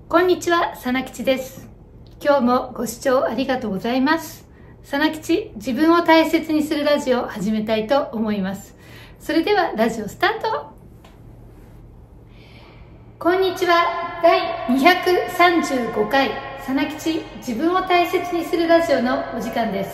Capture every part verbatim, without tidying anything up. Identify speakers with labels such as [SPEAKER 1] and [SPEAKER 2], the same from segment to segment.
[SPEAKER 1] こんにちは、さなきちです。今日もご視聴ありがとうございます。さなきち、自分を大切にするラジオを始めたいと思います。それではラジオスタート。こんにちは、だいにひゃくさんじゅうごかい、さなきち、自分を大切にするラジオのお時間です。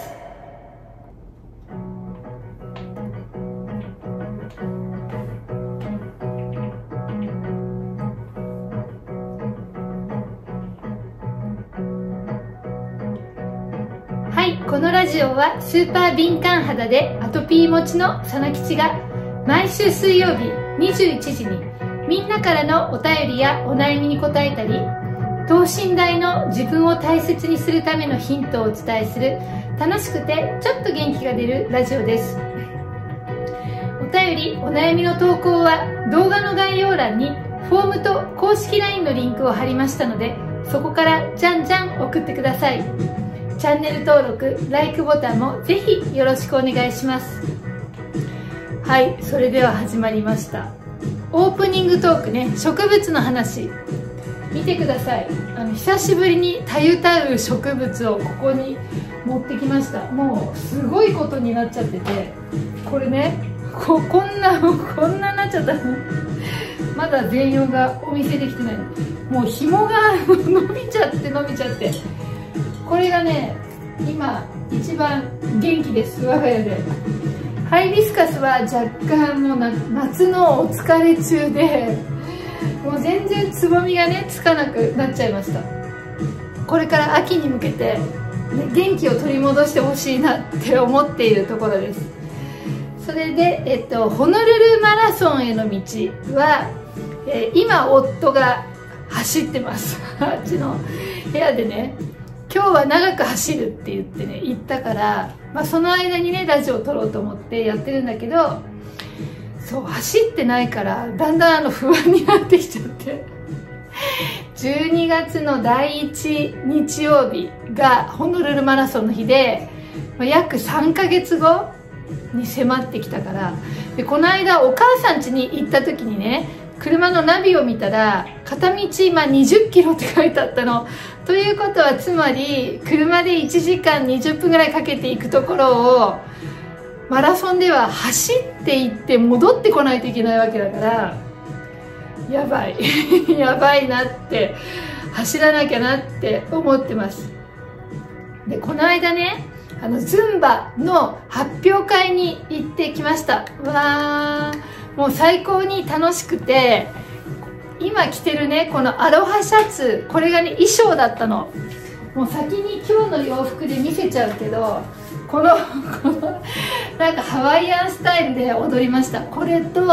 [SPEAKER 1] はい、このラジオはスーパー敏感肌でアトピー持ちのさなきちが毎週水曜日にじゅういちじにみんなからのお便りやお悩みに答えたり、等身大の自分を大切にするためのヒントをお伝えする楽しくてちょっと元気が出るラジオです。お便り、お悩みの投稿は動画の概要欄にフォームと公式 ライン のリンクを貼りましたので、そこからじゃんじゃん送ってください。チャンネル登録、LIKE ボタンもぜひよろしくお願いします。はい、それでは始まりました。オープニングトークね、植物の話。見てください。あの久しぶりにたゆたう植物をここに持ってきました。もうすごいことになっちゃってて、これね、ここんなこんなになっちゃったの。まだ全容がお見せできてない。もう紐が伸びちゃって伸びちゃって。これがね、今一番元気です、我が家で。ハイビスカスは若干もうな夏のお疲れ中で、もう全然つぼみがねつかなくなっちゃいました。これから秋に向けて、ね、元気を取り戻してほしいなって思っているところです。それで、えっと、ホノルルマラソンへの道は、えー、今夫が走ってます。あっちの部屋でね、今日は長く走るって言ってね言ったから、まあ、その間にねラジオを撮ろうと思ってやってるんだけど、そう走ってないからだんだんあの不安になってきちゃってじゅうにがつのだいいち日曜日がホノルルマラソンの日で、まあ、約さんかげつごに迫ってきたから、でこの間お母さん家に行った時にね、車のナビを見たら片道まあにじゅっキロって書いてあったの。ということはつまり車でいちじかんにじゅっぷんぐらいかけていくところをマラソンでは走っていって戻ってこないといけないわけだから、やばいやばいなって、走らなきゃなって思ってます。でこの間ね、あのズンバの発表会に行ってきました。わー、もう最高に楽しくて、今着てるねこのアロハシャツ、これがね衣装だったの。もう先に今日の洋服で見せちゃうけど、このこのなんかハワイアンスタイルで踊りました。これと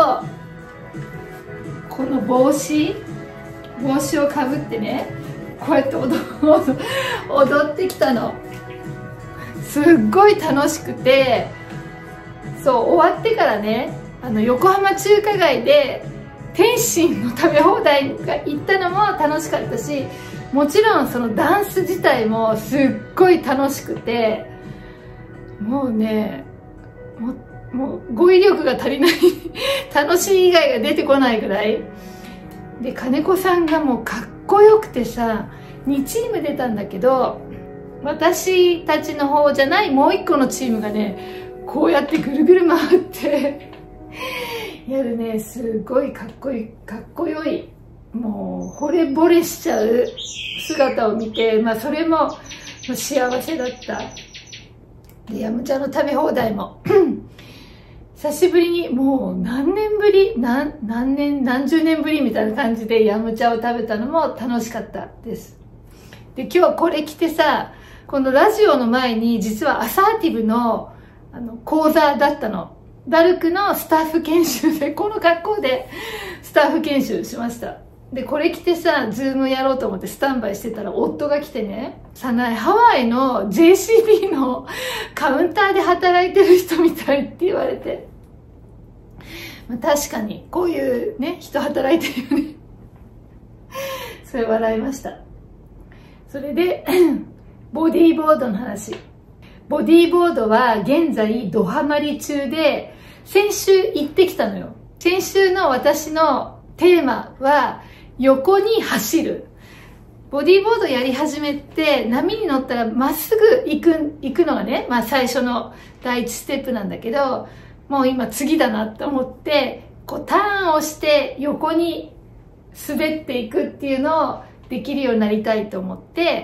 [SPEAKER 1] この帽子帽子をかぶってね、こうやって踊踊ってきたの。すっごい楽しくて、そう終わってからね、あの横浜中華街で天津の食べ放題が行ったのも楽しかったし、もちろんそのダンス自体もすっごい楽しくて、もうねもう、もう語彙力が足りない楽しい以外が出てこないぐらいで、金子さんがもうかっこよくてさ、にチーム出たんだけど、私たちの方じゃないもう一個のチームがねこうやってぐるぐる回ってやるね、すごいかっこいい、かっこよい、もう惚れ惚れしちゃう姿を見て、まあそれも幸せだった。でヤムチャの食べ放題も久しぶりに、もう何年ぶり何何年何十年ぶりみたいな感じでヤムチャを食べたのも楽しかったです。で今日これ着てさ、このラジオの前に実はアサーティブのあの講座だったの。ダルクのスタッフ研修で、この格好でスタッフ研修しました。でこれ着てさ、ズームやろうと思ってスタンバイしてたら夫が来てね、さなえハワイの ジェーシービー のカウンターで働いてる人みたいって言われて、まあ、確かにこういうね人働いてるよねそれ笑いました。それでボディーボードの話。ボディーボードは現在ドハマり中で、先週行ってきたのよ。先週の私のテーマは横に走る。 ボディーボードやり始めて、波に乗ったらまっすぐ行く、行くのがね、まあ最初の第一ステップなんだけど、もう今次だなって思って、こうターンをして横に滑っていくっていうのをできるようになりたいと思って、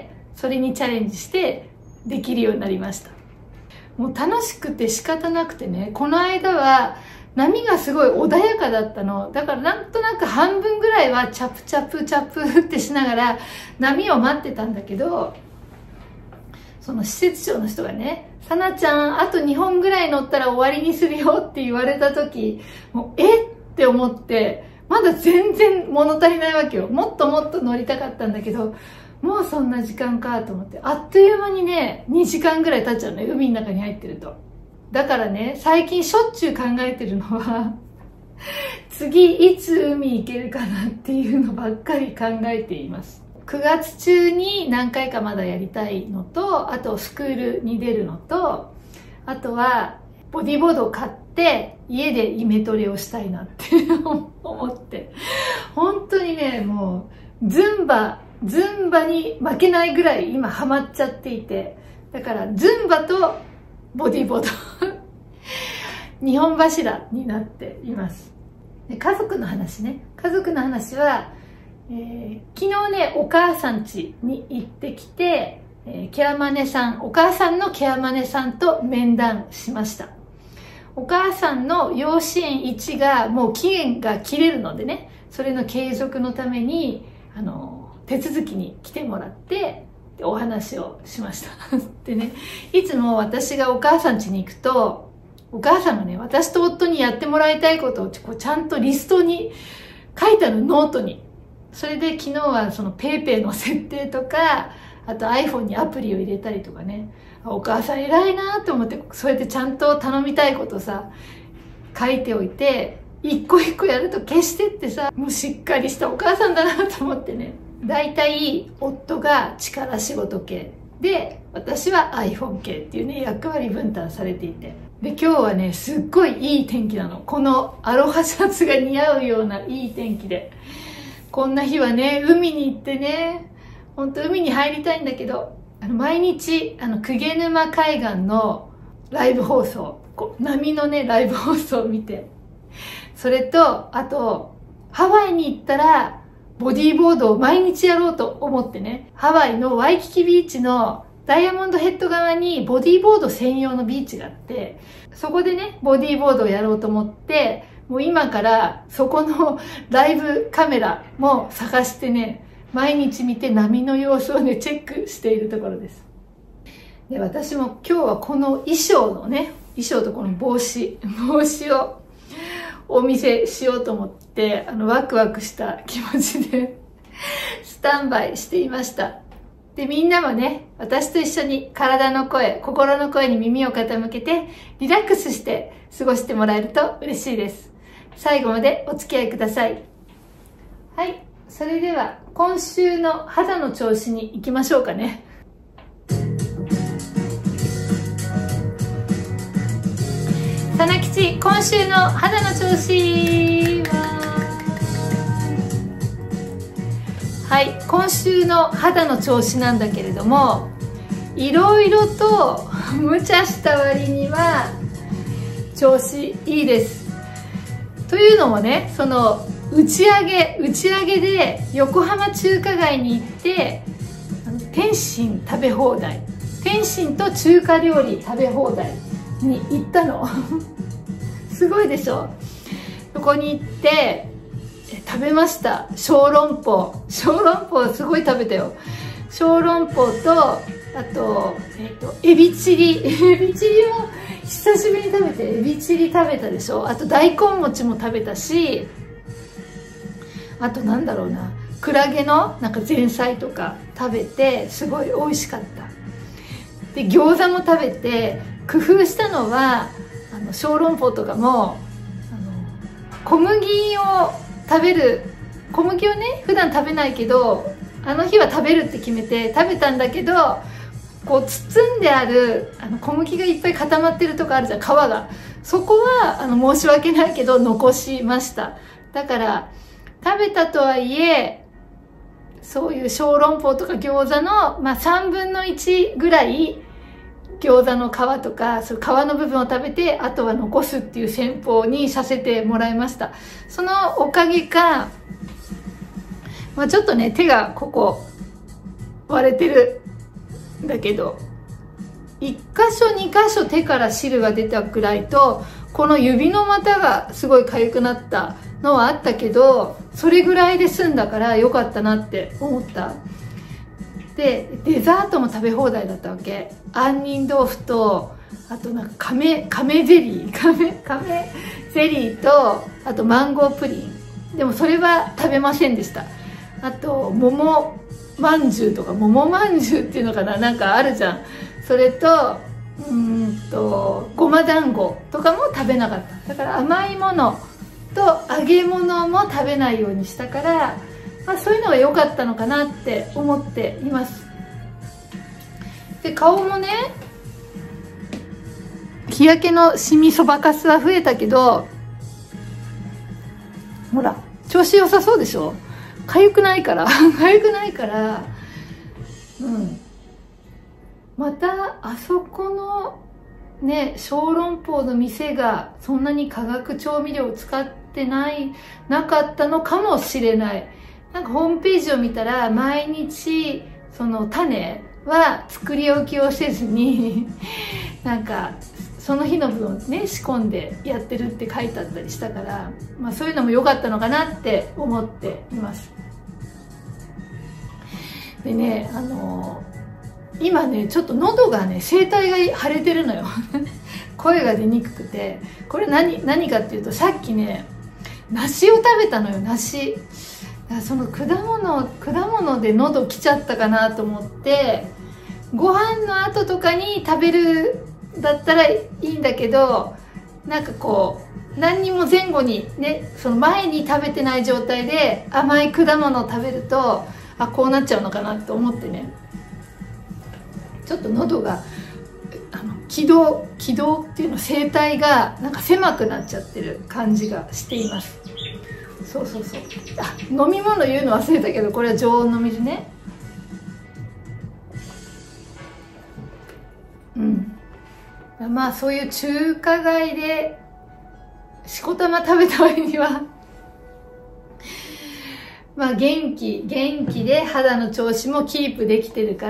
[SPEAKER 1] それにチャレンジしてできるようになりました。もう楽しくて仕方なくてね、この間は波がすごい穏やかだったの。だからなんとなく半分ぐらいはチャプチャプチャプってしながら波を待ってたんだけど、その施設長の人がね、さなちゃんあとにほんぐらい乗ったら終わりにするよって言われた時、もうえって思って、まだ全然物足りないわけよ。もっともっと乗りたかったんだけど、もうそんな時間かと思って、あっという間にね、にじかんぐらい経っちゃうのよ、海の中に入ってると。だからね、最近しょっちゅう考えてるのは、次いつ海行けるかなっていうのばっかり考えています。くがつ中に何回かまだやりたいのと、あとスクールに出るのと、あとはボディーボードを買って家でイメトレをしたいなって思って。本当にね、もうズンバ、ズンバに負けないぐらい今ハマっちゃっていて、だからズンバとボディーボード二本柱になっています。で、家族の話ね。家族の話は、えー、昨日ね、お母さん家に行ってきて、えー、ケアマネさん、お母さんのケアマネさんと面談しました。お母さんの養子縁いちがもう期限が切れるのでね、それの継続のために、あの、手続きに来てもらって、でお話をしました。でね、いつも私がお母さん家に行くと、お母さんがね、私と夫にやってもらいたいことをこうちゃんとリストに書いてあるノートに。それで昨日はその ペイペイ の設定とか、あと iPhone にアプリを入れたりとかね、お母さん偉いなと思って、そうやってちゃんと頼みたいことさ、書いておいて、一個一個やると消してってさ、もうしっかりしたお母さんだなと思ってね。だいたい夫が力仕事系で、私は iPhone 系っていうね、役割分担されていて。で、今日はね、すっごいいい天気なの。このアロハシャツが似合うようないい天気で。こんな日はね、海に行ってね、ほんと海に入りたいんだけど、あの毎日、あの、鵠沼海岸のライブ放送、こう波のね、ライブ放送を見て、それと、あと、ハワイに行ったら、ボディーボードを毎日やろうと思ってね、ハワイのワイキキビーチのダイヤモンドヘッド側にボディーボード専用のビーチがあって、そこでね、ボディーボードをやろうと思って、もう今からそこのライブカメラも探してね、毎日見て波の様子をね、チェックしているところです。で、私も今日はこの衣装のね、衣装とこの帽子、帽子をお見せしようと思って、あの、ワクワクした気持ちでスタンバイしていました。で、みんなもね、私と一緒に体の声、心の声に耳を傾けて、リラックスして過ごしてもらえると嬉しいです。最後までお付き合いください。はい。それでは、今週の肌の調子に行きましょうかね。さなきち、今週の肌の調子は、はい、今週の肌の調子なんだけれども、いろいろと無茶した割には調子いいです。というのもね、その打ち上げ、打ち上げで横浜中華街に行って、天津食べ放題、天津と中華料理食べ放題に行ったの。すごいでしょ。そこに行って食べました。小籠包。小籠包すごい食べたよ。小籠包と、あと、えっと、エビチリ。エビチリも久しぶりに食べて、エビチリ食べたでしょ。あと大根餅も食べたし、あとなんだろうな、クラゲのなんか前菜とか食べて、すごい美味しかった。で、餃子も食べて、工夫したのは、あの、小籠包とかも、あの、小麦を食べる、小麦をね、普段食べないけど、あの日は食べるって決めて食べたんだけど、こう包んであるあの小麦がいっぱい固まってるとこあるじゃん、皮が。そこはあの申し訳ないけど残しました。だから食べたとはいえそういう小籠包とか餃子の、まあ、さんぶんのいちぐらい餃子の皮とか、そういう皮の部分を食べて、あとは残すっていう戦法にさせてもらいました。そのおかげか、まあ、ちょっとね、手がここ割れてるんだけど、いっかしょにかしょ手から汁が出たくらいと、この指の股がすごい痒くなったのはあったけど、それぐらいで済んだから良かったなって思った。で、デザートも食べ放題だったわけ。杏仁豆腐と、あとなんか亀、亀ゼリー、亀、亀ゼリーと、あとマンゴープリン。でもそれは食べませんでした。あと、桃まんじゅうとか、桃まんじゅうっていうのかな、なんかあるじゃん。それと、うーんと、ごま団子とかも食べなかった。だから甘いものと揚げ物も食べないようにしたから、まあ、そういうのが良かったのかなって思っています。で、顔もね、日焼けのシミそばかすは増えたけど、ほら、調子良さそうでしょ？痒くないから、痒くないから、うん。また、あそこの、ね、小籠包の店がそんなに化学調味料を使ってない、なかったのかもしれない。なんかホームページを見たら、毎日、その種は作り置きをせずに、なんか、その日の分をね、仕込んでやってるって書いてあったりしたから、まあそういうのも良かったのかなって思っています。でね、あのー、今ね、ちょっと喉がね、声帯が腫れてるのよ。声が出にくくて。これ何、何かっていうと、さっきね、梨を食べたのよ、梨。だからその果物、果物で喉来ちゃったかなと思って、ご飯の後とかに食べるだったらいいんだけど、なんかこう、何にも前後にね、その前に食べてない状態で甘い果物を食べると、あ、こうなっちゃうのかなと思ってね。ちょっと喉が、あの、気道、気道っていうの、声帯がなんか狭くなっちゃってる感じがしています。そうそうそう。あ、飲み物言うの忘れたけど、これは常温の水ね。うん。まあそういう中華街でしこたま食べた割にはまあ元気元気で肌の調子もキープできてるから、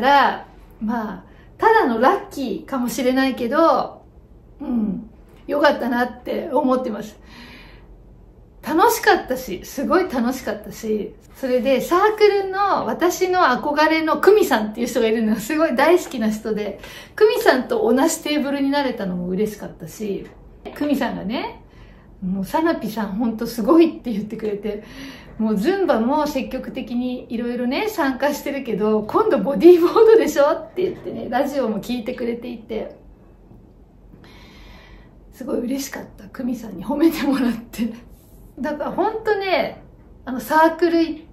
[SPEAKER 1] まあただのラッキーかもしれないけど、うん良かったなって思ってます。楽しかったし、すごい楽しかったし、それでサークルの私の憧れの久美さんっていう人がいるのがすごい大好きな人で、久美さんと同じテーブルになれたのも嬉しかったし、久美さんがね、もうサナピさんほんとすごいって言ってくれて、もうズンバも積極的にいろいろね参加してるけど、今度ボディーボードでしょって言ってね、ラジオも聞いてくれていて、すごい嬉しかった。久美さんに褒めてもらって。だからほんとね、あのサークル行って、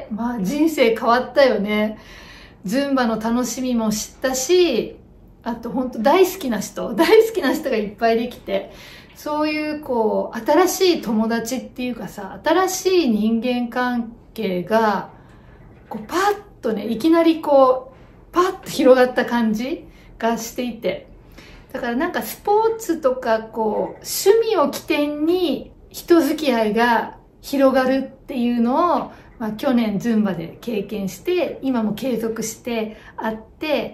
[SPEAKER 1] まあ人生変わったよね。ズンバの楽しみも知ったし、あとほんと大好きな人、大好きな人がいっぱいできて、そういうこう、新しい友達っていうかさ、新しい人間関係が、こうパッとね、いきなりこう、パッと広がった感じがしていて。だからなんかスポーツとかこう、趣味を起点に、人付き合いが広がるっていうのを、まあ、去年ズンバで経験して、今も継続してあって、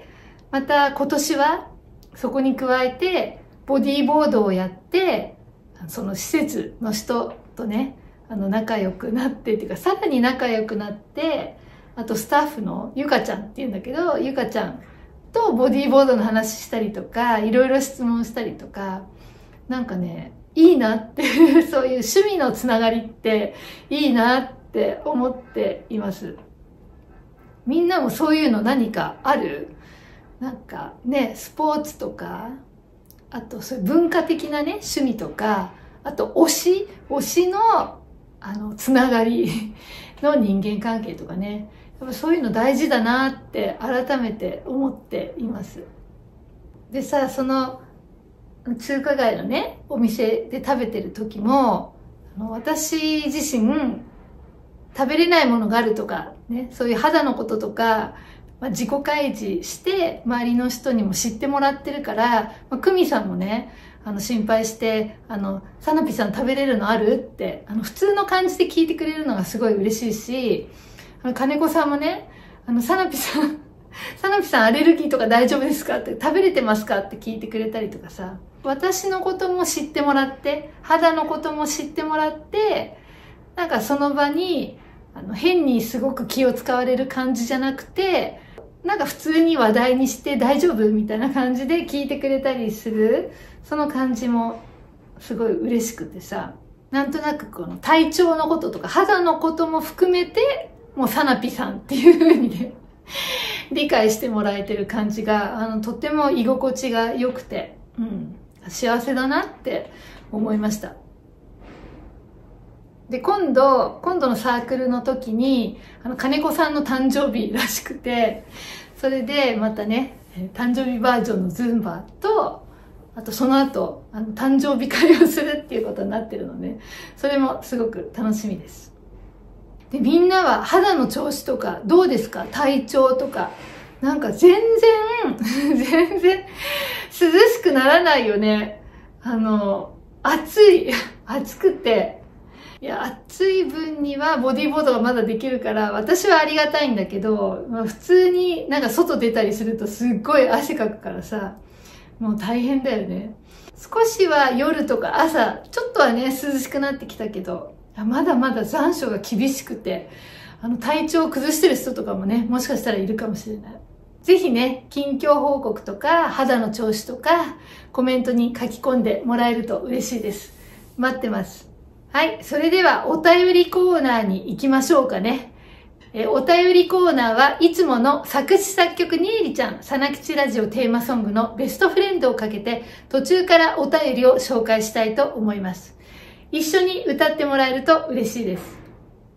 [SPEAKER 1] また今年はそこに加えてボディーボードをやって、その施設の人とね、あの仲良くなってっていうか、さらに仲良くなって、あとスタッフのゆかちゃんっていうんだけど、ゆかちゃんとボディーボードの話したりとか、いろいろ質問したりとか、なんかね、いいなってそういう趣味のつながりっていいなって思っています。みんなもそういうの何かある？なんかね、スポーツとか、あとそういう文化的なね、趣味とか、あと推し、推しのあのつながりの人間関係とかね、やっぱそういうの大事だなって改めて思っています。でさ、その中華街のね、お店で食べてる時も、あの私自身、 食べれないものがあるとか、ね、そういう肌のこととか、まあ、自己開示して周りの人にも知ってもらってるから、まあ、久美さんもね、あの心配して、あの、サナピさん食べれるのあるって、あの普通の感じで聞いてくれるのがすごい嬉しいし、あの金子さんもね、あの、サナピさん、サナピさんアレルギーとか大丈夫ですかって、食べれてますかって聞いてくれたりとかさ、私のことも知ってもらって、肌のことも知ってもらって、なんかその場に、あの、変にすごく気を使われる感じじゃなくて、なんか普通に話題にして大丈夫みたいな感じで聞いてくれたりする、その感じもすごい嬉しくてさ、なんとなくこの体調のこととか肌のことも含めて、もうサナピさんっていう風にね、理解してもらえてる感じが、あの、とっても居心地が良くて、うん、幸せだなって思いました。で、今度、今度のサークルの時に、あの、金子さんの誕生日らしくて、それでまたね、誕生日バージョンのズンバと、あとその後、あの、誕生日会をするっていうことになってるので、それもすごく楽しみです。で、みんなは肌の調子とかどうですか？体調とか。なんか全然、全然涼しくならないよね。あの、暑い。暑くて。いや、暑い分にはボディーボードがまだできるから、私はありがたいんだけど、まあ、普通になんか外出たりするとすっごい汗かくからさ、もう大変だよね。少しは夜とか朝、ちょっとはね、涼しくなってきたけど、まだまだ残暑が厳しくて、あの体調を崩してる人とかもね、もしかしたらいるかもしれない。ぜひね、近況報告とか、肌の調子とか、コメントに書き込んでもらえると嬉しいです。待ってます。はい。それでは、お便りコーナーに行きましょうかね。えお便りコーナーはいつもの作詞作曲にえりちゃん、さなきちラジオテーマソングのベストフレンドをかけて、途中からお便りを紹介したいと思います。一緒に歌ってもらえると嬉しいです。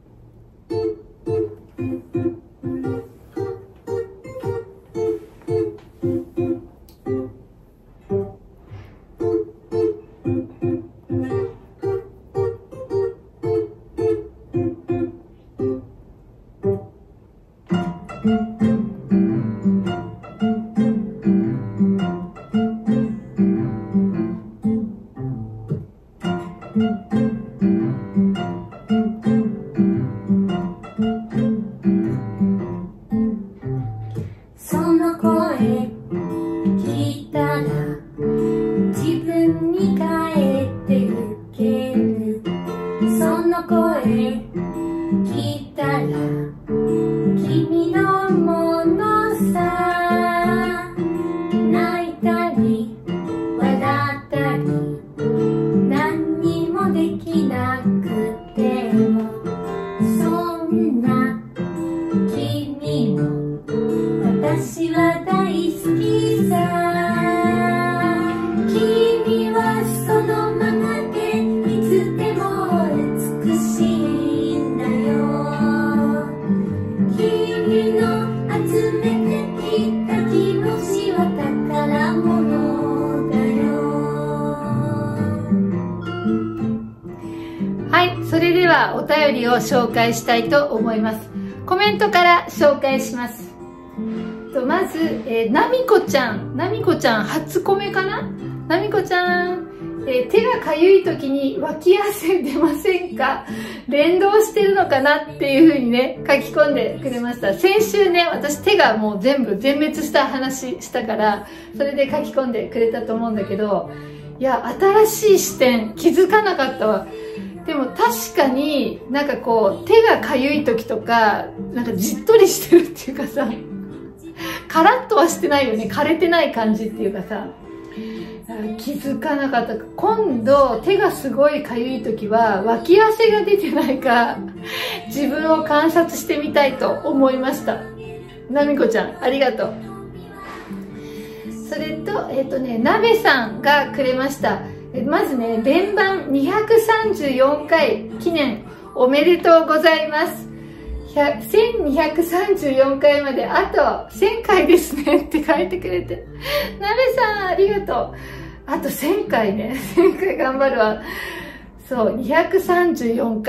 [SPEAKER 1] それではお便りを紹介したいと思います。コメントから紹介します。とまず、えー、なみこちゃん。なみこちゃん、初コメかな？なみこちゃん、えー、手がかゆい時に脇汗出ませんか？連動してるのかなっていう風にね、書き込んでくれました。先週ね、私手がもう全部全滅した話したから、それで書き込んでくれたと思うんだけど、いや、新しい視点気づかなかったわ。でも確かになんかこう手がかゆい時とかなんかじっとりしてるっていうかさ、カラッとはしてないよね。枯れてない感じっていうかさ、気づかなかった。今度手がすごいかゆい時は脇汗が出てないか自分を観察してみたいと思いました。なみこちゃんありがとう。それとえっとね、なべさんがくれました。まずね、連番にひゃくさんじゅうよんかい記念おめでとうございます。せんにひゃくさんじゅうよんかいまであとせんかいですねって書いてくれて。なべさんありがとう。あとせんかいね。せんかい頑張るわ。そう、にひゃくさんじゅうよんかい。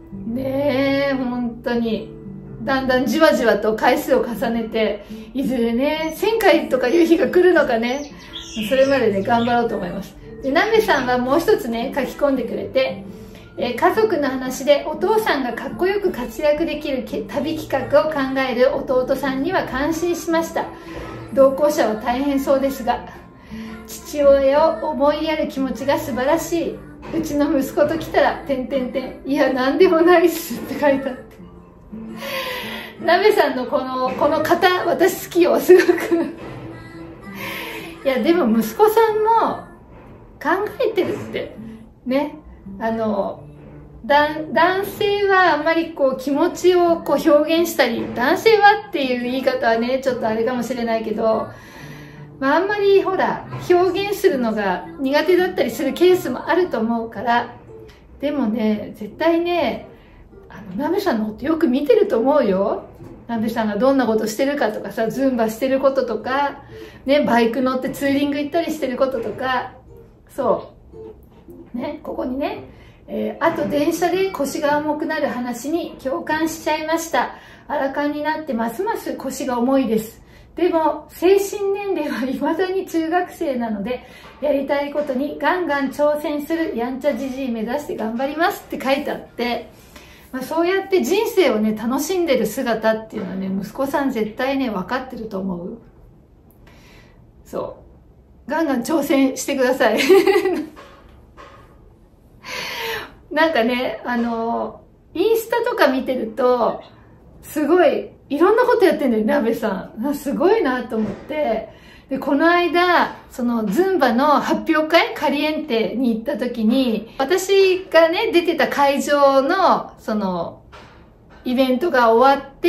[SPEAKER 1] ねえ、本当に。だんだんじわじわと回数を重ねて、いずれね、せんかいとかいう日が来るのかね、それまでね、頑張ろうと思います。で、なべさんはもう一つね、書き込んでくれて、えー、家族の話でお父さんがかっこよく活躍できる旅企画を考える弟さんには感心しました。同行者は大変そうですが、父親を思いやる気持ちが素晴らしい。うちの息子と来たら、てんてんてん。いや、なんでもないっすって書いてあって。なべさんのこの、この方、私好きよ、すごく。いや、でも息子さんも考えてるって。ね。あの、男性はあんまりこう気持ちをこう表現したり、男性はっていう言い方はね、ちょっとあれかもしれないけど、まあ、あんまりほら、表現するのが苦手だったりするケースもあると思うから、でもね、絶対ね、あの、なべさんのことよく見てると思うよ。なべさんがどんなことしてるかとかさ、ズンバしてることとか、ね、バイク乗ってツーリング行ったりしてることとか、そう。ね、ここにね、えー、あと電車で腰が重くなる話に共感しちゃいました。アラカンになってますます腰が重いです。でも、精神年齢は未だに中学生なので、やりたいことにガンガン挑戦するやんちゃじじい目指して頑張りますって書いてあって、まあ、そうやって人生をね、楽しんでる姿っていうのはね、息子さん絶対ね、分かってると思う。そう。ガンガン挑戦してください。なんかね、あの、インスタとか見てると、すごい、いろんなことやってんだよ、なべさん。すごいなと思って。で、この間、そのズンバの発表会、カリエンテに行った時に、私がね、出てた会場の、その、イベントが終わって、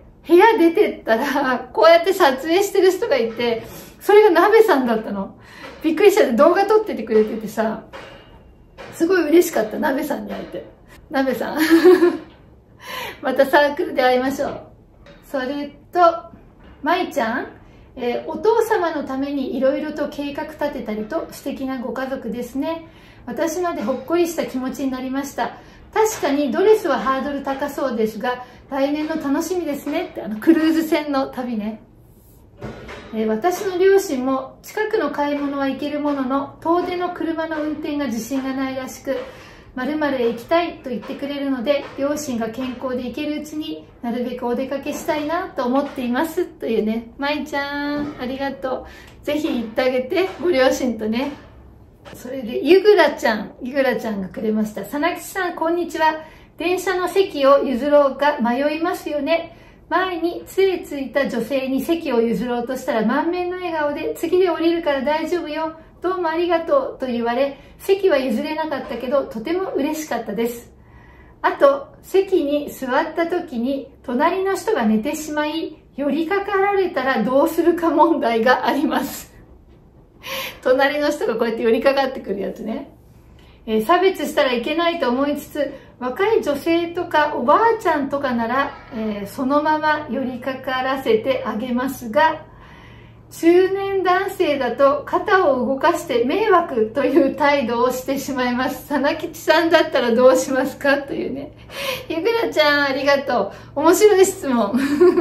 [SPEAKER 1] 部屋出てったら、こうやって撮影してる人がいて、それがなべさんだったの。びっくりしちゃって動画撮っててくれててさ、すごい嬉しかった、なべさんに会えて。なべさん。またサークルで会いましょう。それと、まいちゃん、えー、お父様のためにいろいろと計画立てたりと素敵なご家族ですね。私までほっこりした気持ちになりました。確かにドレスはハードル高そうですが、来年の楽しみですねって、あの、クルーズ船の旅ね。えー、私の両親も近くの買い物は行けるものの、遠出の車の運転が自信がないらしく、〇〇へ行きたいと言ってくれるので、両親が健康で行けるうちになるべくお出かけしたいなと思っていますというね。まいちゃん、ありがとう。ぜひ行ってあげて、ご両親とね。それで、ゆぐらちゃん、ゆぐらちゃんがくれました。さなきちさん、こんにちは。電車の席を譲ろうか迷いますよね。前に杖ついた女性に席を譲ろうとしたら満面の笑顔で、次で降りるから大丈夫よ。どうもありがとうと言われ、席は譲れなかったけど、とても嬉しかったです。あと、席に座った時に、隣の人が寝てしまい、寄りかかられたらどうするか問題があります。隣の人がこうやって寄りかかってくるやつね。えー、差別したらいけないと思いつつ、若い女性とかおばあちゃんとかなら、えー、そのまま寄りかからせてあげますが、中年男性だと肩を動かして迷惑という態度をしてしまいます。さなきちさんだったらどうしますかというね。ゆぐらちゃんありがとう。面白い質問。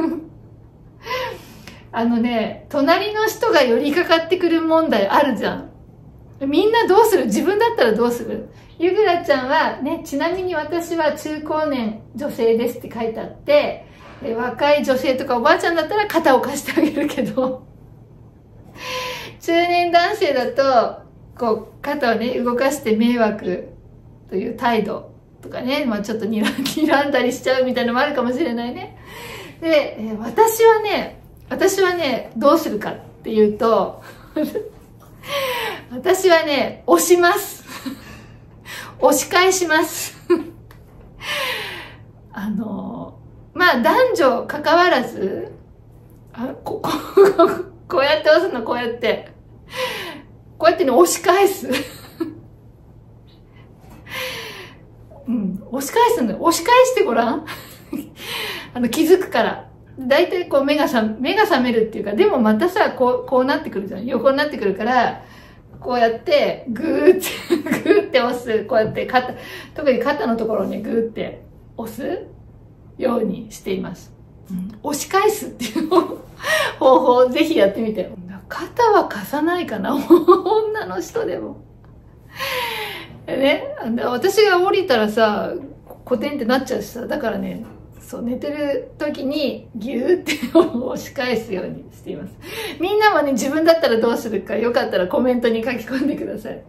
[SPEAKER 1] あのね、隣の人が寄りかかってくる問題あるじゃん。みんなどうする？自分だったらどうする？ゆぐらちゃんはね、ちなみに私は中高年女性ですって書いてあって、で若い女性とかおばあちゃんだったら肩を貸してあげるけど、中年男性だと、こう、肩をね、動かして迷惑という態度とかね、まあちょっと睨んだりしちゃうみたいなのもあるかもしれないね。で、え私はね、私はね、どうするかっていうと、私はね、押します。押し返します。あの、まあ男女関わらず、あこここうやって押すの、こうやって。こうやってね、押し返す。うん、押し返すのよ。押し返してごらん。あの、気づくから。だいたいこう目がさ、目が覚めるっていうか、でもまたさ、こう、こうなってくるじゃん。横になってくるから、こうやって、ぐーって、ぐーって押す。こうやって肩、特に肩のところをね、ぐーって押すようにしています。うん、押し返すっていう方法をぜひやってみて。肩は貸さないかな女の人でも。ね、私が降りたらさ、コテンってなっちゃうしさ、だからね、そう、寝てる時にギューって押し返すようにしています。みんなもね、自分だったらどうするか、よかったらコメントに書き込んでください。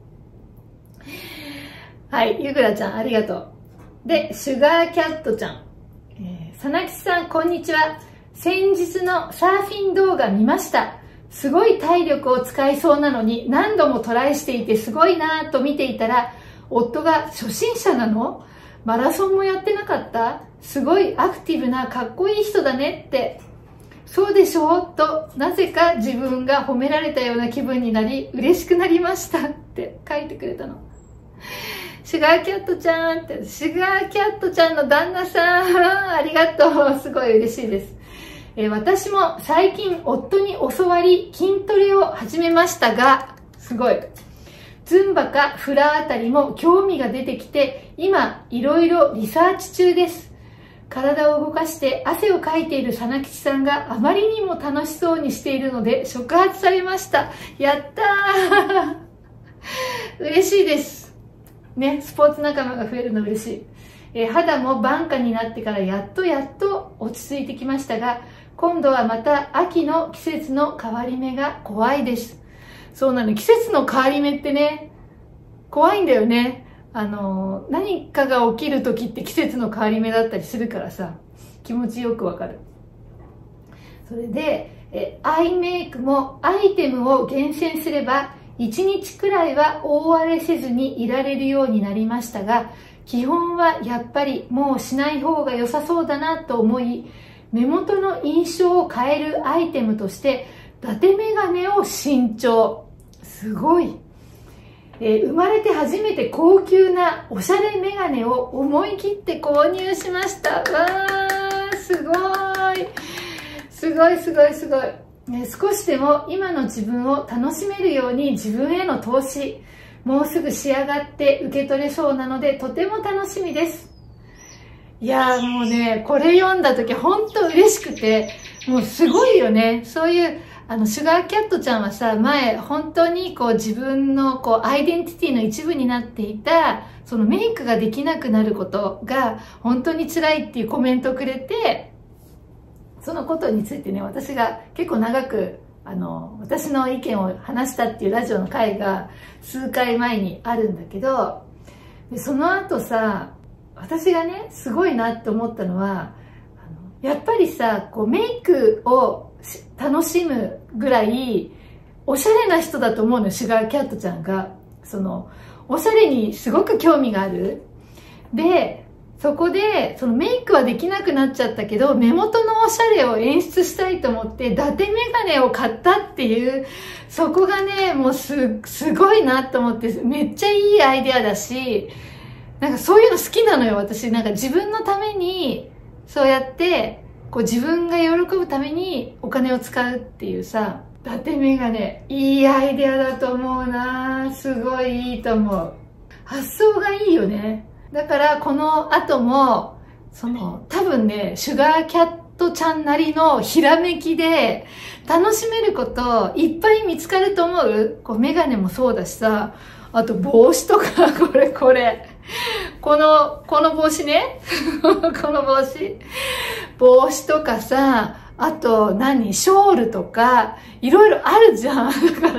[SPEAKER 1] はい、ゆぐらちゃん、ありがとう。で、シュガーキャットちゃん。えー、さなきちさん、こんにちは。先日のサーフィン動画見ました。すごい体力を使いそうなのに何度もトライしていてすごいなぁと見ていたら、夫が初心者なの？マラソンもやってなかった？すごいアクティブなかっこいい人だねって。そうでしょうと、なぜか自分が褒められたような気分になり、嬉しくなりましたって書いてくれたの。シュガーキャットちゃんって、シュガーキャットちゃんの旦那さん、ありがとう。すごい嬉しいです。えー、私も最近夫に教わり筋トレを始めましたが、すごい。ズンバかフラあたりも興味が出てきて、今いろいろリサーチ中です。体を動かして汗をかいているさなきちさんがあまりにも楽しそうにしているので触発されました。やったー嬉しいです。ね、スポーツ仲間が増えるの嬉しい。えー、肌も晩夏になってからやっとやっと落ち着いてきましたが、今度はまた秋の季節の変わり目が怖いです。そうなの、季節の変わり目ってね、怖いんだよね。あの、何かが起きる時って季節の変わり目だったりするからさ、気持ちよくわかる。それで、え、アイメイクもアイテムを厳選すれば、いちにちくらいは大荒れせずにいられるようになりましたが、基本はやっぱりもうしない方が良さそうだなと思い、目元の印象を変えるアイテムとして、伊達メガネを新調。すごい。えー、生まれて初めて高級なおしゃれメガネを思い切って購入しました。わー、すごい。すごいすごいすごい。ね、少しでも今の自分を楽しめるように自分への投資、もうすぐ仕上がって受け取れそうなのでとても楽しみです。いやーもうね、これ読んだ時本当嬉しくて、もうすごいよね。そういう、あの、シュガーキャットちゃんはさ、前、本当にこう自分のこう、アイデンティティの一部になっていた、そのメイクができなくなることが、本当に辛いっていうコメントをくれて、そのことについてね、私が結構長く、あの、私の意見を話したっていうラジオの回が、数回前にあるんだけど、でその後さ、私がね、すごいなって思ったのは、あのやっぱりさ、こうメイクを楽しむぐらい、おしゃれな人だと思うのよ、シュガーキャットちゃんが。その、おしゃれにすごく興味がある。で、そこで、そのメイクはできなくなっちゃったけど、目元のおしゃれを演出したいと思って、伊達メガネを買ったっていう、そこがね、もうす、すごいなと思って、めっちゃいいアイデアだし、なんかそういうの好きなのよ、私。なんか自分のために、そうやって、こう自分が喜ぶためにお金を使うっていうさ、伊達メガネ、いいアイデアだと思うな。すごいいいと思う。発想がいいよね。だからこの後も、その、多分ね、シュガーキャットちゃんなりのひらめきで、楽しめることいっぱい見つかると思う。こうメガネもそうだしさ、あと帽子とか、これこれ。この、この帽子ね。この帽子。帽子とかさ、あと何ショールとか、いろいろあるじゃん。だから、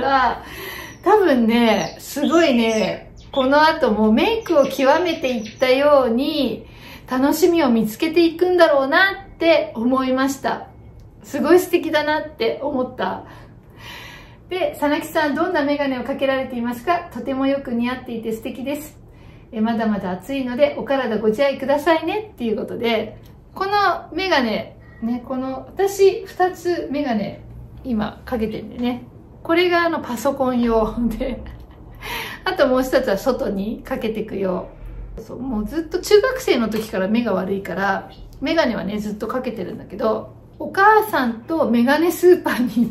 [SPEAKER 1] 多分ね、すごいね、この後もメイクを極めていったように、楽しみを見つけていくんだろうなって思いました。すごい素敵だなって思った。で、さなきさん、どんなメガネをかけられていますか？とてもよく似合っていて素敵です。えまだまだ暑いので、お体ご自愛くださいねっていうことで、このメガネ、ね、この、私、二つメガネ、今、かけてるんでね。これがあの、パソコン用で、あともう一つは外にかけていく用。そう、もうずっと中学生の時から目が悪いから、メガネはね、ずっとかけてるんだけど、お母さんとメガネスーパーに行って、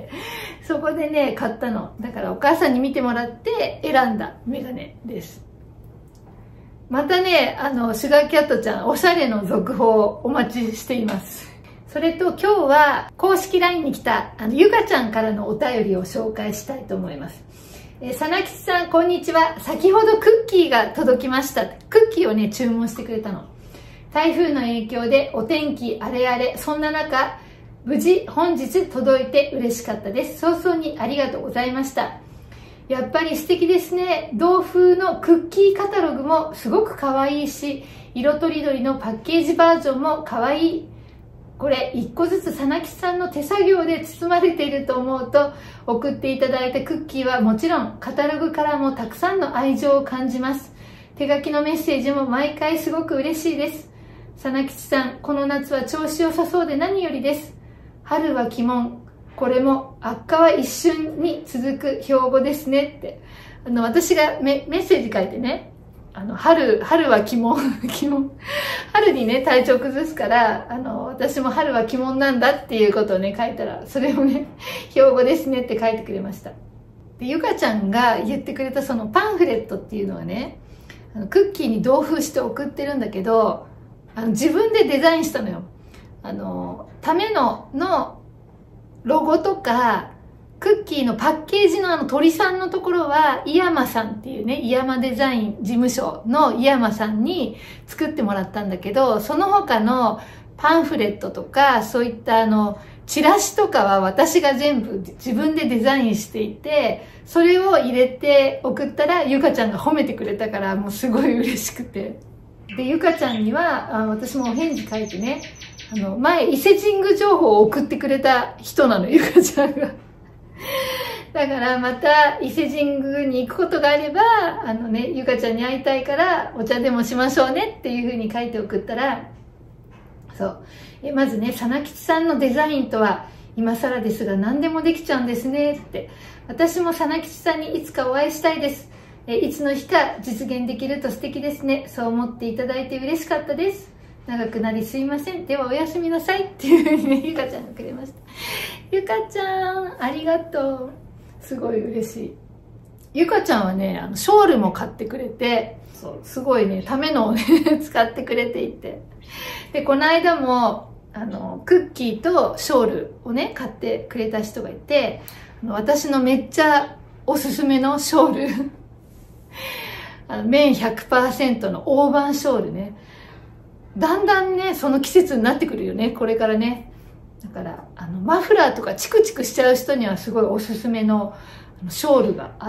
[SPEAKER 1] そこでね、買ったの。だからお母さんに見てもらって選んだメガネです。 またね、あの、シュガーキャットちゃん、おしゃれの続報をお待ちしています。それと今日は公式 ライン に来た、あの、ゆかちゃんからのお便りを紹介したいと思います。えー、さなきちさん、こんにちは。先ほどクッキーが届きました。クッキーをね、注文してくれたの。台風の影響でお天気あれあれ、そんな中、無事本日届いて嬉しかったです。早々にありがとうございました。やっぱり素敵ですね。同風のクッキーカタログもすごく可愛いし、色とりどりのパッケージバージョンも可愛い。これ一個ずつさなきさんの手作業で包まれていると思うと、送っていただいたクッキーはもちろんカタログからもたくさんの愛情を感じます。手書きのメッセージも毎回すごく嬉しいです。さなきちさん、この夏は調子良さそうで何よりです。春は鬼門。これも悪化は一瞬に続く標語ですねって。あの、私がメメッセージ書いてね、あの、春、春は鬼門、鬼門。春にね、体調崩すから、あの、私も春は鬼門なんだっていうことをね、書いたら、それをね、標語ですねって書いてくれました。で、ゆかちゃんが言ってくれたそのパンフレットっていうのはね、あのクッキーに同封して送ってるんだけど、あの自分でデザインしたのよ。あの、ための、の、ロゴとか、クッキーのパッケージのあの鳥さんのところは、イヤマさんっていうね、イヤマデザイン事務所のイヤマさんに作ってもらったんだけど、その他のパンフレットとか、そういったあの、チラシとかは私が全部自分でデザインしていて、それを入れて送ったら、ゆかちゃんが褒めてくれたから、もうすごい嬉しくて。で、ゆかちゃんには、あ私もお返事書いてね、あの、前、伊勢神宮情報を送ってくれた人なの、ゆかちゃんが。だから、また、伊勢神宮に行くことがあれば、あのね、ゆかちゃんに会いたいから、お茶でもしましょうねっていう風に書いて送ったら、そう。えまずね、さなきちさんのデザインとは、今更ですが何でもできちゃうんですねって。私もさなきちさんにいつかお会いしたいです。えいつの日か実現できると素敵ですね。そう思っていただいて嬉しかったです。長くなりすいません。ではおやすみなさいっていうふうにね、ゆかちゃんがくれました。ゆかちゃん、ありがとう。すごい嬉しい。ゆかちゃんはね、あの、ショールも買ってくれて、そう、すごいね、ためのをね、使ってくれていて。で、この間も、あの、クッキーとショールをね、買ってくれた人がいて、あの私のめっちゃおすすめのショール。あの綿 ひゃくパーセント の大判ショールね。だんだんね、その季節になってくるよね、これからね。だから、あの、マフラーとかチクチクしちゃう人にはすごいおすすめのショールがあって、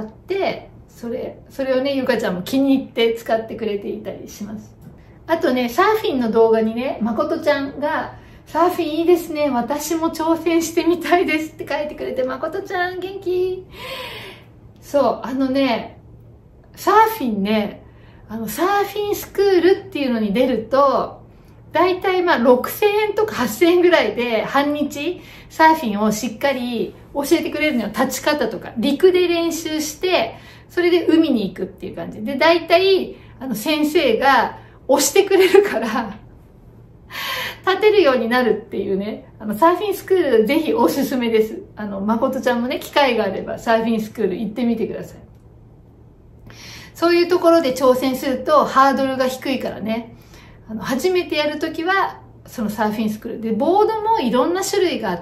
[SPEAKER 1] それ、それをね、ゆかちゃんも気に入って使ってくれていたりします。あとね、サーフィンの動画にね、まことちゃんが、サーフィンいいですね、私も挑戦してみたいですって書いてくれて、まことちゃん元気。そう、あのね、サーフィンね、あの、サーフィンスクールっていうのに出ると、だいたいまあろくせんえんとかはっせんえんぐらいで半日サーフィンをしっかり教えてくれるのよ。立ち方とか。陸で練習して、それで海に行くっていう感じ。で、だいたいあの先生が押してくれるから、立てるようになるっていうね。あの、サーフィンスクールぜひおすすめです。あの、まことちゃんもね、機会があればサーフィンスクール行ってみてください。そういうところで挑戦するとハードルが低いからね。あの、初めてやるときは、そのサーフィンスクール。で、ボードもいろんな種類があって、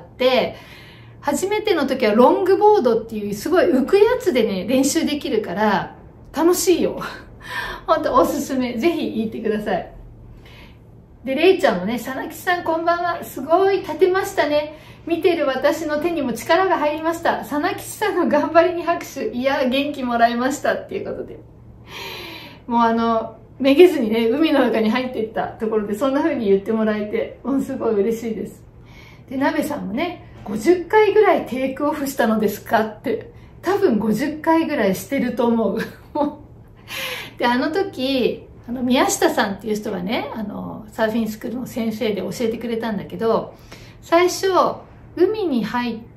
[SPEAKER 1] 初めての時はロングボードっていうすごい浮くやつでね、練習できるから、楽しいよ。ほんとおすすめ。ぜひ行ってください。で、れいちゃんもね、さなきさんこんばんは。すごい立てましたね。見てる私の手にも力が入りました。さなきさんの頑張りに拍手。いや、元気もらいましたっていうことで。もうあの、めげずにね、海の中に入っていったところで、そんな風に言ってもらえて、もうすごい嬉しいです。で、なべさんもね、ごじゅっかいぐらいテイクオフしたのですかって、多分ごじゅっかいぐらいしてると思う。で、あの時、あの、宮下さんっていう人がね、あの、サーフィンスクールの先生で教えてくれたんだけど、最初、海に入って、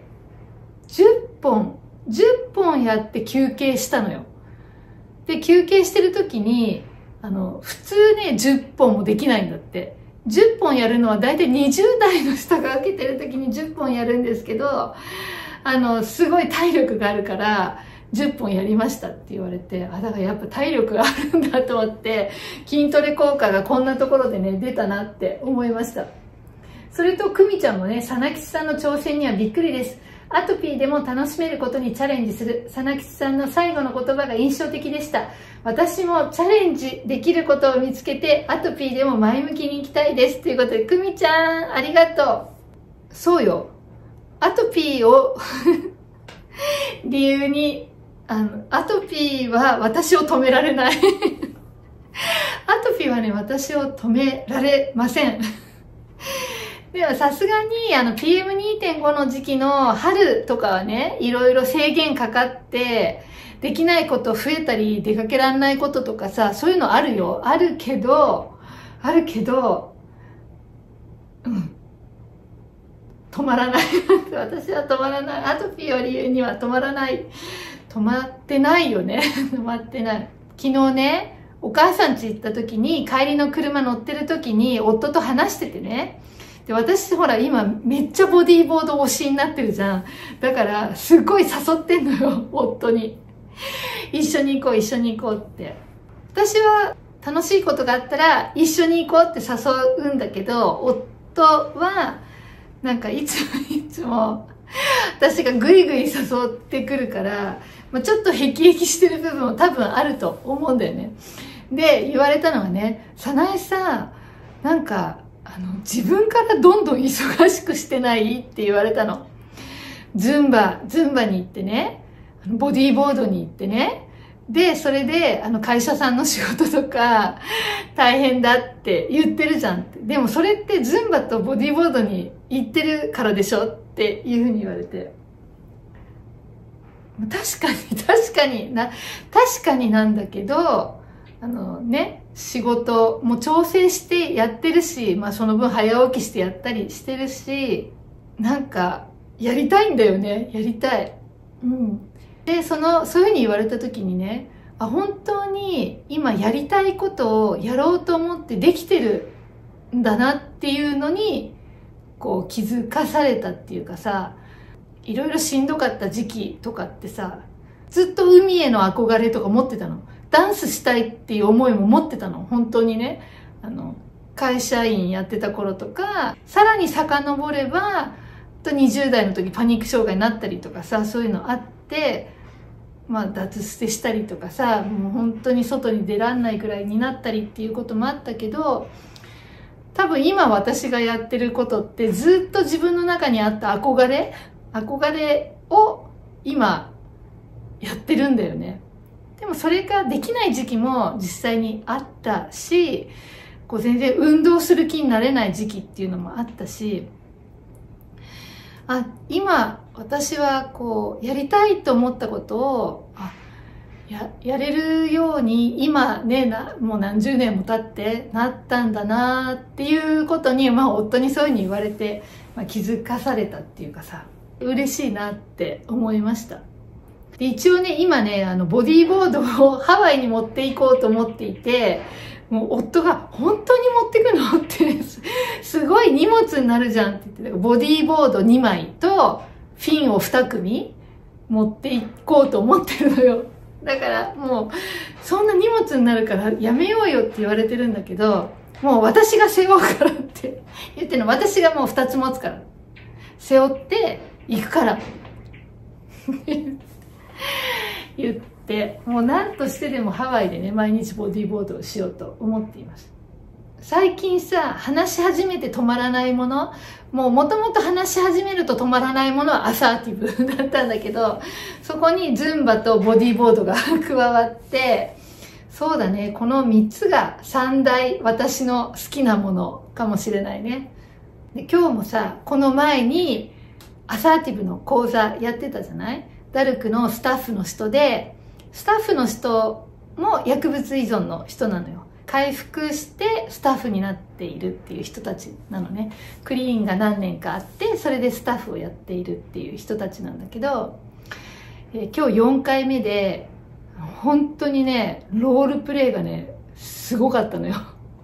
[SPEAKER 1] じゅっぽん、じゅっぽんやって休憩したのよ。で、休憩してる時に、あの、普通ね、じゅっぽんもできないんだって。じゅっぽんやるのはだいたいにじゅう代の人が受けてる時にじゅっぽんやるんですけど、あの、すごい体力があるから、 じゅっぽんやりましたって言われて、あ、だからやっぱ体力があるんだと思って、筋トレ効果がこんなところでね、出たなって思いました。それと、くみちゃんもね、さなきちさんの挑戦にはびっくりです。アトピーでも楽しめることにチャレンジする。さなきちさんの最後の言葉が印象的でした。私もチャレンジできることを見つけて、アトピーでも前向きに行きたいです。ということで、くみちゃん、ありがとう。そうよ。アトピーを理由に、あの、アトピーは私を止められない。アトピーはね、私を止められません。でもさすがに、あの、ピーエムにてんご の時期の春とかはね、いろいろ制限かかって、できないこと増えたり、出かけられないこととかさ、そういうのあるよ。あるけど、あるけど、うん。止まらない。私は止まらない。アトピーを理由には止まらない。止まってないよね。止まってない。昨日ね、お母さん家行った時に、帰りの車乗ってる時に、夫と話しててね。で、私ほら今めっちゃボディーボード推しになってるじゃん。だから、すっごい誘ってんのよ、夫に。一緒に行こう、一緒に行こうって。私は楽しいことがあったら、一緒に行こうって誘うんだけど、夫は、なんかいつもいつも、私がぐいぐい誘ってくるから、まあ、ちょっとヘキヘキしてる部分も多分あると思うんだよね。で、言われたのはね、早苗さ、なんか、あの、自分からどんどん忙しくしてないって言われたの。ズンバ、ズンバに行ってね、ボディーボードに行ってね、で、それで、あの、会社さんの仕事とか、大変だって言ってるじゃんって。でもそれってズンバとボディーボードに行ってるからでしょっていうふうに言われて。確かに、確かにな、確かになんだけど、あのね、仕事も調整してやってるし、まあその分早起きしてやったりしてるし、なんか、やりたいんだよね。やりたい。うん。で、その、そういうふうに言われた時にね、あ、本当に今やりたいことをやろうと思ってできてるんだなっていうのに、こう気づかされたっていうかさ、いろいろしんどかった時期とかってさ、ずっと海への憧れとか持ってたの。ダンスしたいっていう思いも持ってたの。本当にね。あの、会社員やってた頃とか、さらに遡れば、にじゅう代の時パニック障害になったりとかさ、そういうのあって、まあ脱捨てしたりとかさ、もう本当に外に出らんないくらいになったりっていうこともあったけど、多分今私がやってることってずっと自分の中にあった憧れ憧れを今やってるんだよね。でもそれができない時期も実際にあったし、こう全然運動する気になれない時期っていうのもあったし、あ、今私はこうやりたいと思ったことをあややれるように今ねなもう何十年も経ってなったんだなっていうことに、まあ、夫にそういうふうに言われて、まあ、気づかされたっていうかさ、嬉しいなって思いました。で一応ね今ねあのボディーボードをハワイに持っていこうと思っていて、もう夫が本当に持ってくのってすごい荷物になるじゃんって言って、ボディーボードにまいとフィンをに組持っていこうと思ってるのよ。だからもうそんな荷物になるからやめようよって言われてるんだけど、もう私が背負うからって言ってるの。私がもうふたつ持つから背負って行くから言って、もう何としてでもハワイでね毎日ボディーボードをしようと思っています。最近さ、話し始めて止まらないもの、もうもともと話し始めると止まらないものはアサーティブだったんだけど、そこにズンバとボディーボードが加わって、そうだね、このみっつが三大私の好きなものかもしれないね。で今日もさ、この前にアサーティブの講座やってたじゃない？ダルクのスタッフの人で、スタッフの人も薬物依存の人なのよ。回復してスタッフになっているっていう人たちなのね。クリーンが何年かあって、それでスタッフをやっているっていう人たちなんだけど、えー、今日よんかいめで、本当にね、ロールプレイがね、すごかったのよ。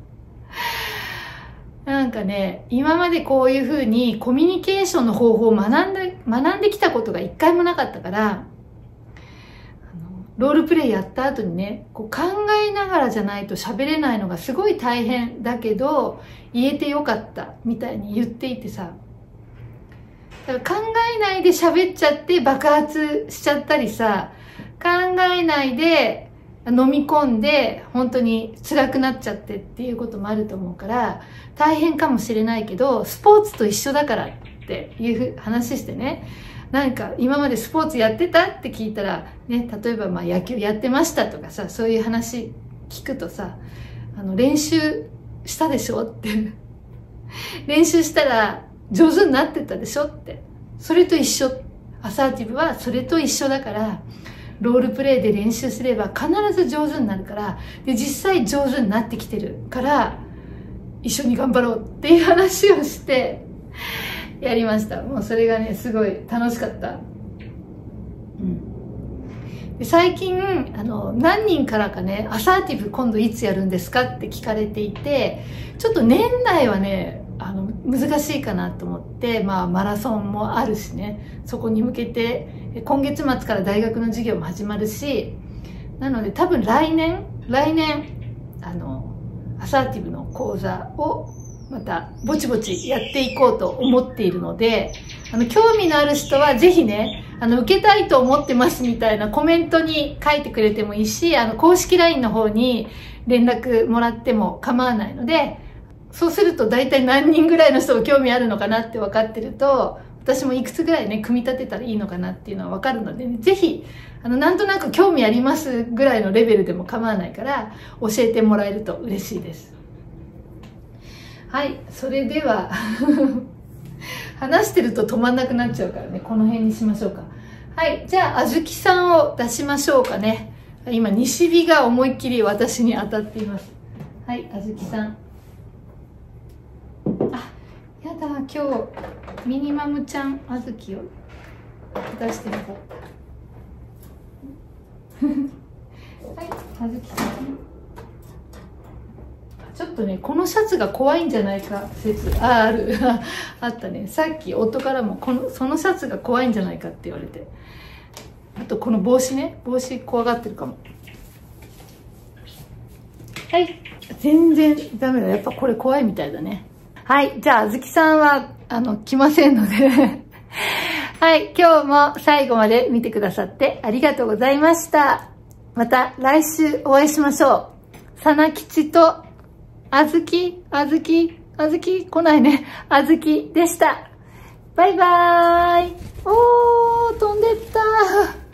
[SPEAKER 1] なんかね、今までこういう風にコミュニケーションの方法を学んで、学んできたことが一回もなかったから、 ロールプレイやった後にね、こう考えながらじゃないと喋れないのがすごい大変だけど、言えてよかったみたいに言っていてさ、だから考えないで喋っちゃって爆発しちゃったりさ、考えないで飲み込んで本当に辛くなっちゃってっていうこともあると思うから大変かもしれないけど、スポーツと一緒だからっていう話してね、なんか今までスポーツやってたって聞いたらね、例えばまあ野球やってましたとかさ、そういう話聞くとさ、あの練習したでしょって練習したら上手になってたでしょって、それと一緒、アサーティブはそれと一緒だから、ロールプレイで練習すれば必ず上手になるから、で実際上手になってきてるから一緒に頑張ろうっていう話をしてやりました。もうそれがねすごい楽しかった。うん、で最近あの何人からかね、アサーティブ今度いつやるんですかって聞かれていて、ちょっと年内はねあの難しいかなと思って、まあマラソンもあるしね、そこに向けて今月末から大学の授業も始まるし、なので多分来年来年あのアサーティブの講座をまたぼちぼちやっていこうと思っているので、あの興味のある人はぜひね、あの受けたいと思ってますみたいなコメントに書いてくれてもいいし、あの公式 ライン の方に連絡もらっても構わないので、そうすると大体何人ぐらいの人が興味あるのかなって分かってると、私もいくつぐらいね組み立てたらいいのかなっていうのは分かるので、ね、ぜひあのなんとなく興味ありますぐらいのレベルでも構わないから教えてもらえると嬉しいです。はい、それでは話してると止まんなくなっちゃうからね、この辺にしましょうか。はい、じゃああずきさんを出しましょうかね。今西日が思いっきり私に当たっています。はい、あずきさん。あ、やだ、今日ミニマムちゃんあずきを出してなかった。はい、あずきさん。ちょっとね、このシャツが怖いんじゃないか説、あ、ある。あったね。さっき夫からもこの、そのシャツが怖いんじゃないかって言われて。あとこの帽子ね、帽子怖がってるかも。はい、全然ダメだ。やっぱこれ怖いみたいだね。はい。じゃあ、あずきさんは、あの、来ませんので。はい。今日も最後まで見てくださってありがとうございました。また来週お会いしましょう。さなきちと、あずき、あずき、あずき、来ないね。あずきでした。バイバーイ。おー、飛んでった。